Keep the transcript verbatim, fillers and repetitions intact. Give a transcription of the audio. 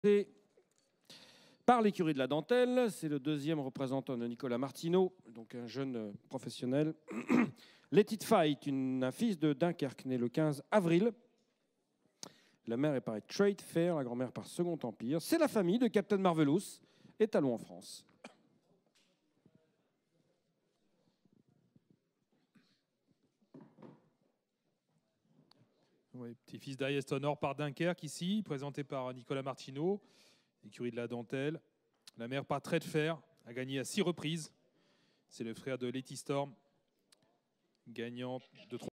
C'est par l'écurie de la Dentelle, c'est le deuxième représentant de Nicolas Martineau, donc un jeune professionnel. Let It Fight, une, un fils de Dunkerque, né le quinze avril. La mère est par Trade Fair, la grand-mère par Second Empire. C'est la famille de Captain Marvelous, étalon en France. Oui, petit-fils d'Highest Honor par Dunkerque ici, présenté par Nicolas Martineau, écurie de la Dentelle. La mère par Trait de Fer, a gagné à six reprises. C'est le frère de Letty Storm, gagnant de trois.